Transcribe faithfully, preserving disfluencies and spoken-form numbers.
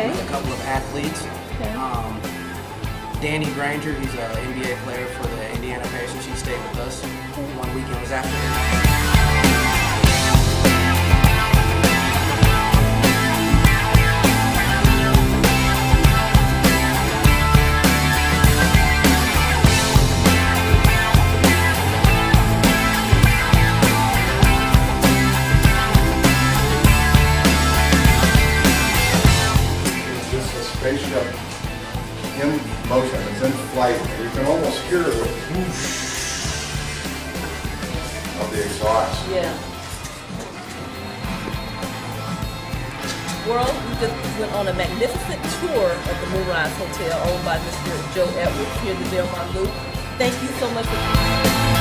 Okay. with a couple of athletes. Okay. Um, Danny Granger, he's an N B A player for the Indiana Pacers. He stayed with us one weekend. Was after him. Spaceship in motion, it's in flight. You can almost hear the whoosh of the exhaust. Yeah. Well, we just went on a magnificent tour of the Moonrise Hotel owned by Mister Joe Edwards here at the Delmar Loop. Thank you so much for